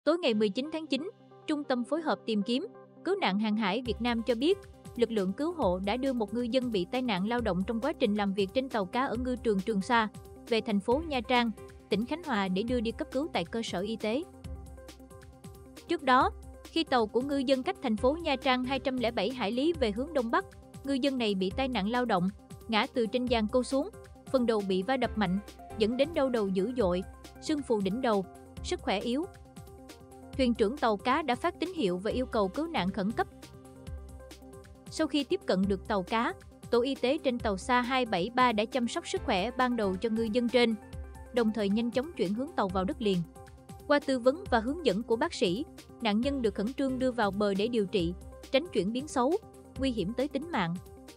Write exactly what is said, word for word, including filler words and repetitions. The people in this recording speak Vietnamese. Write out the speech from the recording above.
Tối ngày mười chín tháng chín, Trung tâm phối hợp tìm kiếm, cứu nạn hàng hải Việt Nam cho biết, lực lượng cứu hộ đã đưa một ngư dân bị tai nạn lao động trong quá trình làm việc trên tàu cá ở ngư trường Trường Sa về thành phố Nha Trang, tỉnh Khánh Hòa để đưa đi cấp cứu tại cơ sở y tế. Trước đó, khi tàu của ngư dân cách thành phố Nha Trang hai trăm lẻ bảy hải lý về hướng Đông Bắc, ngư dân này bị tai nạn lao động, ngã từ trên giàn câu xuống, phần đầu bị va đập mạnh, dẫn đến đau đầu dữ dội, sưng phù đỉnh đầu, sức khỏe yếu. Thuyền trưởng tàu cá đã phát tín hiệu và yêu cầu cứu nạn khẩn cấp. Sau khi tiếp cận được tàu cá, tổ y tế trên tàu Sa hai bảy ba đã chăm sóc sức khỏe ban đầu cho ngư dân trên, đồng thời nhanh chóng chuyển hướng tàu vào đất liền. Qua tư vấn và hướng dẫn của bác sĩ, nạn nhân được khẩn trương đưa vào bờ để điều trị, tránh chuyển biến xấu, nguy hiểm tới tính mạng.